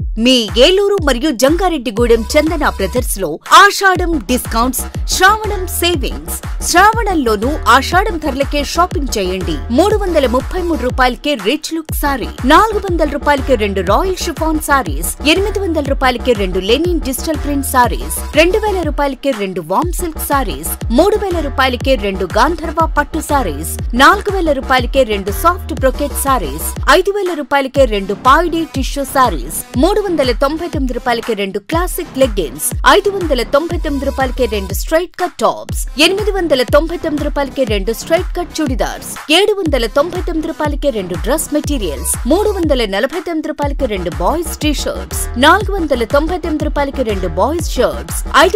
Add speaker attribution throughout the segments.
Speaker 1: మీ ఏలూరు మరియు జంగారెడ్డిగూడెం చందన బ్రదర్స్ లో ఆషాఢం డిస్కౌంట్స్, శ్రావణం సేవింగ్స్. శ్రావణంలోనూ ఆషాఢం ధరలకే షాపింగ్ చేయండి. 333 రూపాయలకే రిచ్ లుక్ సారీ, 400 రూపాయలకే 2 రాయల్ షిఫాన్ సారీస్, 800 రూపాయలకే 2 లెనిన్ డిజిటల్ ప్రింట్ సారీస్, 2000 రూపాయలకే 2 వామ్ సిల్క్ సారీస్, 3000 రూపాయలకే 2 గాంధర్వ పట్టు సారీస్, 4000 రూపాయలకే 2 సాఫ్ట్ బ్రొకెట్ సారీస్, 5000 రూపాయలకే 2 పాయిడీ టిష్యూ సారీస్, 399 రూపాయలకే 2 క్లాసిక్ లెగ్గిన్స్, 599 రూపాయలకే 2 స్ట్రైట్ కట్ టాప్స్, 899 రూపాయలకే 2 స్ట్రైట్ కట్ చుడిదార్స్, 799 రూపాయలకే 2 డ్రెస్ మెటీరియల్స్, 349 రూపాయలకే 2 బాయ్స్ టీ షర్ట్స్, 499 రూపాయలకే 2 బాయ్స్ షర్ట్స్,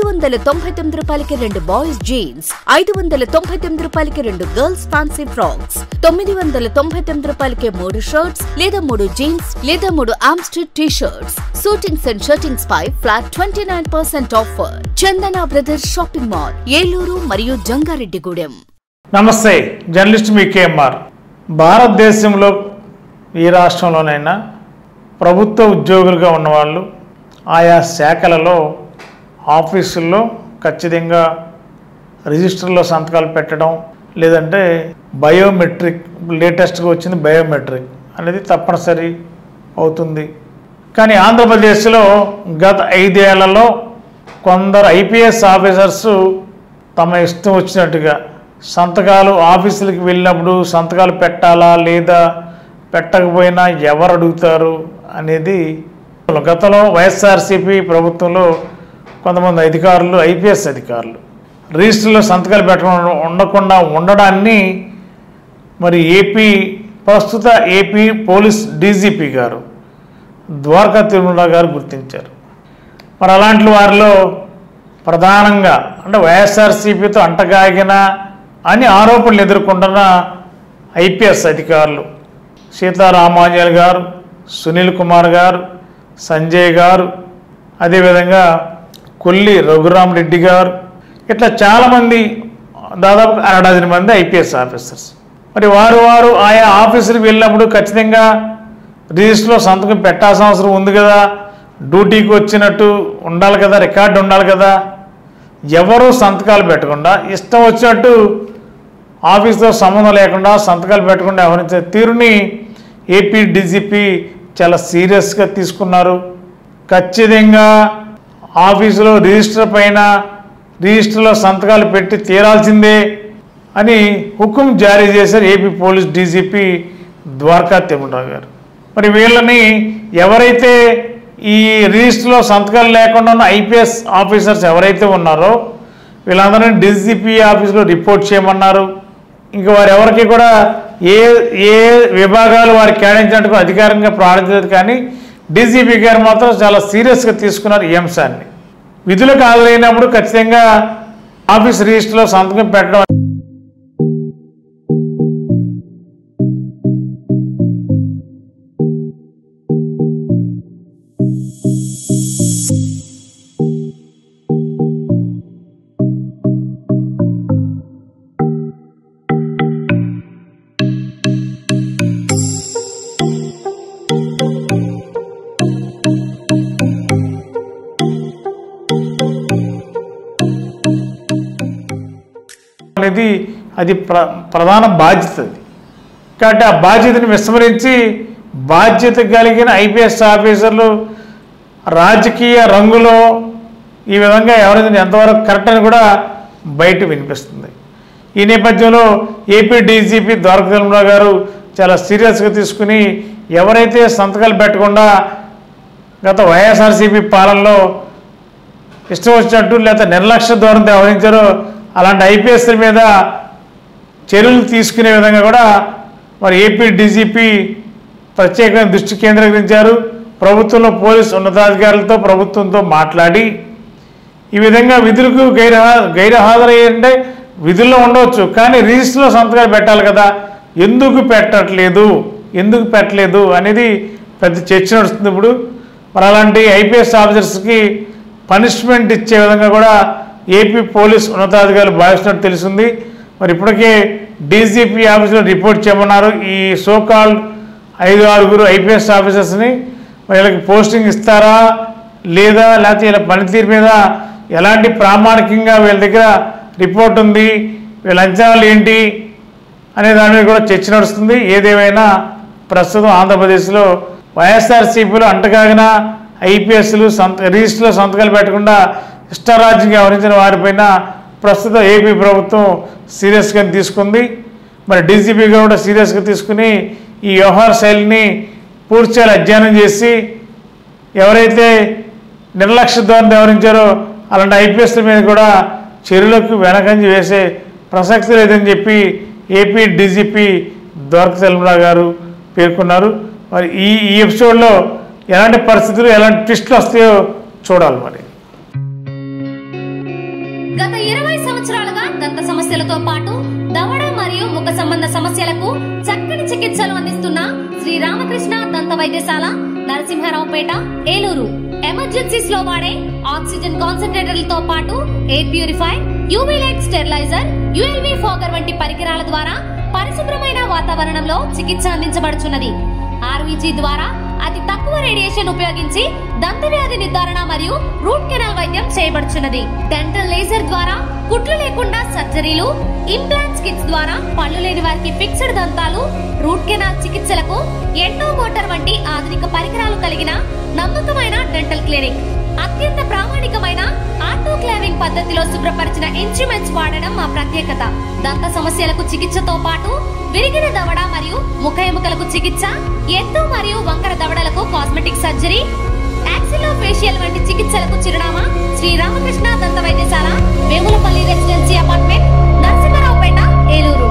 Speaker 1: 599 రూపాయలకే 2 బాయ్స్ జీన్స్, 599 రూపాయలకే 2 గర్ల్స్ ఫ్యాన్సీ ఫ్రాక్స్, 999 రూపాయలకే 3 షర్ట్స్ లేదా 3 జీన్స్ లేదా 3 ఆమ్స్టర్ T shirts. Suitings and shirtings పై flat 29% offer. Chandana brothers shopping mall, Eluru మరియు జంగారెడ్డిగూడెం.
Speaker 2: నమస్తే, జర్నలిస్ట్ మీ కేఎంఆర్. భారతదేశంలో ఏ రాష్ట్రంలోనైనా ప్రభుత్వ ఉద్యోగులుగా ఉన్నవాళ్ళు ఆయా శాఖలలో ఆఫీసుల్లో ఖచ్చితంగా రిజిస్టర్లో సంతకాలు పెట్టడం, లేదంటే బయోమెట్రిక్, లేటెస్ట్గా వచ్చింది బయోమెట్రిక్ అనేది తప్పనిసరి అవుతుంది. కానీ ఆంధ్రప్రదేశ్లో గత 5 ఏళ్లలో కొందరు ఐపీఎస్ ఆఫీసర్స్ తమ ఇష్టం వచ్చినట్టుగా సంతకాలు ఆఫీసులకు వెళ్ళినప్పుడు సంతకాలు పెట్టాలా లేదా పెట్టకపోయినా ఎవరు అడుగుతారు అనేది గతంలో వైఎస్ఆర్సీపీ ప్రభుత్వంలో కొంతమంది అధికారులు, ఐపీఎస్ అధికారులు రిజిస్టర్లో సంతకాలు ఉండకుండా ఉండడాన్ని మరి ప్రస్తుత ఏపీ పోలీస్ డీజీపీ గారు ద్వారకా తిరుమల గారు గుర్తించారు. మరి అలాంటి వారిలో ప్రధానంగా అంటే వైఎస్ఆర్సీపీతో అంటగాగిన అని ఆరోపణలు ఎదుర్కొంటున్న ఐపీఎస్ అధికారులు సీతారామాంజలి గారు, సునీల్ కుమార్ గారు, సంజయ్ గారు, అదేవిధంగా కొల్లి రఘురామరెడ్డి గారు, ఇట్లా చాలామంది, దాదాపు 60 మంది ఐపీఎస్ ఆఫీసర్స్. మరి వారు ఆయా ఆఫీసులకు వెళ్ళినప్పుడు ఖచ్చితంగా రిజిస్టర్లో సంతకం పెట్టాల్సిన అవసరం ఉంది కదా, డ్యూటీకి వచ్చినట్టు ఉండాలి కదా, రికార్డు ఉండాలి కదా. ఎవరు సంతకాలు పెట్టకుండా ఇష్టం వచ్చినట్టు ఆఫీస్తో సంబంధం లేకుండా సంతకాలు పెట్టకుండా వ్యవహరించే తీరుని ఏపీ డీజీపీ చాలా సీరియస్గా తీసుకున్నారు. ఖచ్చితంగా ఆఫీసులో రిజిస్టర్లో సంతకాలు పెట్టి తీరాల్సిందే అని హుకుం జారీ చేశారు AP police DGP Dwaraka Tirumala గారు. మరి వీళ్ళని ఎవరైతే ఈ రిజిస్టర్లో సంతకాలు లేకుండా ఉన్న ఐపీఎస్ ఆఫీసర్స్ ఎవరైతే ఉన్నారో వీళ్ళందరినీ డీజీపీ ఆఫీసులో రిపోర్ట్ చేయమన్నారు. ఇంకా వారు ఎవరికి కూడా ఏ విభాగాలు వారికి కేటాయించినట్టుగా అధికారంగా ప్రారంభించలేదు. కానీ డీజీపీ గారు మాత్రం చాలా సీరియస్గా తీసుకున్నారు ఈ అంశాన్ని. విధులకు హాజరైనప్పుడు ఖచ్చితంగా ఆఫీస్ రిజిస్టర్లో సంతకం పెట్టడం అనేది అది ప్రధాన బాధ్యత. కాబట్టి ఆ బాధ్యతను విస్మరించి బాధ్యత కలిగిన ఐపీఎస్ ఆఫీసర్లు రాజకీయ రంగులో ఈ విధంగా ఎవరైనా ఎంతవరకు కరెక్ట్ అని కూడా బయట వినిపిస్తుంది. ఈ నేపథ్యంలో ఏపీ డీజీపీ ద్వారకా తిరుమల గారు చాలా సీరియస్గా తీసుకుని ఎవరైతే సంతకాలు పెట్టకుండా గత వైఎస్ఆర్సీపీ పాలనలో ఇష్టం వచ్చినట్టు లేదా నిర్లక్ష్య ధోరణితో వ్యవహరించారో అలాంటి ఐపీఎస్ల మీద చర్యలు తీసుకునే విధంగా కూడా మరి ఏపీ డీజీపీ ప్రత్యేకమైన దృష్టి కేంద్రీకరించారు. ప్రభుత్వంలో పోలీసు ఉన్నతాధికారులతో ప్రభుత్వంతో మాట్లాడి ఈ విధంగా విధులకు గైరు హాజరయ్యంటే విధుల్లో ఉండవచ్చు, కానీ రిజిస్టర్లో సంతకాలు పెట్టాలి కదా, ఎందుకు పెట్టలేదు అనేది పెద్ద చర్చ నడుస్తుంది ఇప్పుడు. మరి అలాంటి ఐపీఎస్ ఆఫీసర్స్కి పనిష్మెంట్ ఇచ్చే విధంగా కూడా ఏపీ పోలీస్ ఉన్నతాధికారులు భావిస్తున్నట్టు తెలిసింది. మరి ఇప్పటికే డీజీపీ ఆఫీసులో రిపోర్ట్ చేయమన్నారు ఈ సోకాల్డ్ 5-6 ఐపీఎస్ ఆఫీసర్స్ని. వీళ్ళకి పోస్టింగ్ ఇస్తారా లేదా, లేకపోతే వీళ్ళ పనితీరు మీద ఎలాంటి ప్రామాణికంగా వీళ్ళ దగ్గర రిపోర్ట్ ఉంది, వీళ్ళ అంచనాలు ఏంటి అనే దాని మీద కూడా చర్చ నడుస్తుంది. ఏదేమైనా ప్రస్తుతం ఆంధ్రప్రదేశ్లో వైఎస్ఆర్సీపీలో అంటగాగిన ఐపీఎస్లు రిజిస్టర్లో సంతకాలు పెట్టకుండా ఇష్టారాజ్యంగా వ్యవహరించిన వారిపైన ప్రస్తుతం ఏపీ ప్రభుత్వం సీరియస్గా తీసుకుంది. మరి డీజీపీగా కూడా సీరియస్గా తీసుకుని ఈ వ్యవహార శైలిని పూర్తిగా అధ్యయనం చేసి ఎవరైతే నిర్లక్ష్య ధోరణి వ్యవహరించారో అలాంటి ఐపీఎస్ల మీద కూడా చర్యలకు వెనకంజి వేసే ప్రసక్తి లేదని చెప్పి ఏపీ డీజీపీ ద్వారకా తిరుమల గారు పేర్కొన్నారు. మరి ఈ ఎపిసోడ్లో ఎలాంటి పరిస్థితులు ఎలాంటి ట్విస్టులు వస్తాయో చూడాలి. మరి
Speaker 3: గత 20 సంవత్సరాలుగా దంత సమస్యలతో పాటు దవడ మరియు ముఖ సంబంధ సమస్యలకు చక్కని చికిత్సలు అందిస్తున్న శ్రీ రామకృష్ణ దంత వైద్యశాల, నరసింహారావుపేట, ఏలూరు. ఎమర్జెన్సీస్ లో వాడే ఆక్సిజన్ కాన్సంట్రేటర్లతో పాటు air purify, UV light sterilizer, ULV fogger వంటి పరికరాల ద్వారా పరిశుభ్రమైన వాతావరణంలో చికిత్స అందించబడుచున్నది. ఆర్వీజీ ద్వారా అతి తక్కువ రేడియేషన్ ఉపయోగించి దంత వ్యాధి నిర్ధారణ మరియు రూట్ కెనాల్ వైద్యం చేయబడుచున్నది. డెంటల్ లేజర్ ద్వారా కుట్లు లేకుండా సర్జరీలు, ఇంప్లాంట్స్ కిట్స్ ద్వారా పళ్ళు లేని వారికి ఫిక్స్డ్ దంతాలు, రూట్ కెనాల్ చికిత్సలకు ఎండో మోటార్ వంటి ఆధునిక పరికరాలు కలిగిన నమ్మకమైన డెంటల్ క్లినిక్. అత్యంత ప్రామాణికమైన ఆటోక్లావింగ్ పద్ధతిలో శుభ్రపరిచిన ఇన్స్ట్రుమెంట్స్ వాడడం మా ప్రత్యేకత. దంత సమస్యలకు చికిత్సతో పాటు విరిగిన దవడ మరియు ముఖ ఎముకలకు చికిత్స, ఎత్తు మరియు వంకర దవడలకు కాస్మెటిక్ సర్జరీ, యాక్సిలోఫేషియల్ వంటి చికిత్సలకు చిరునామా శ్రీ రామకృష్ణ దంత వైద్యశాల, వేములపల్లి రెసిడెన్సీ అపార్ట్మెంట్, నరసింహారావుపేట, ఏలూరు.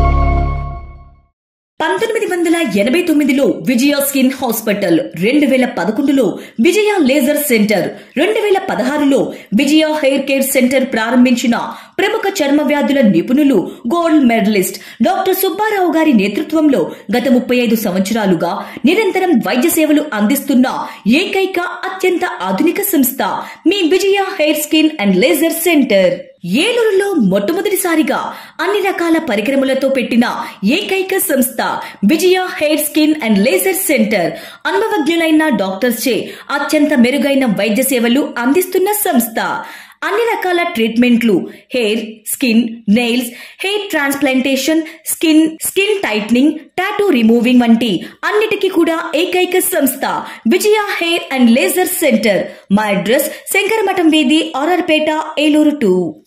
Speaker 4: 1989లో విజయ స్కిన్ హాస్పిటల్, 2011లో విజయ లేజర్ సెంటర్, 2016లో విజయ హెయిర్ కేర్ సెంటర్ ప్రారంభించిన ప్రముఖ చర్మ వ్యాధుల నిపుణులు, గోల్డ్ మెడలిస్ట్ డాక్టర్ సుబ్బారావు గారి నేతృత్వంలో గత 35 సంవత్సరాలుగా నిరంతరం వైద్య సేవలు అందిస్తున్న ఏకైక అత్యంత ఆధునిక సంస్థ మీ Vijaya hair skin and laser centre. ఏలూరులో మొట్టమొదటిసారిగా అన్ని రకాల పరికరములతో పెట్టిన ఏకైక సంస్థ Vijaya hair skin and laser centre. అనుభవజ్ఞులైన డాక్టర్స్ చే అత్యంత మెరుగైన వైద్య సేవలు అందిస్తున్న సంస్థ. అన్ని రకాల ట్రీట్మెంట్లు, hair, skin, nails, hair transplantation, skin tightening, tattoo removing వంటి అన్నిటికీ కూడా ఏకైక సంస్థ Vijaya hair and laser centre. మా అడ్రస్ శంకరమఠం వీధి, ఆర్ఆర్పేట, ఏలూరు 2.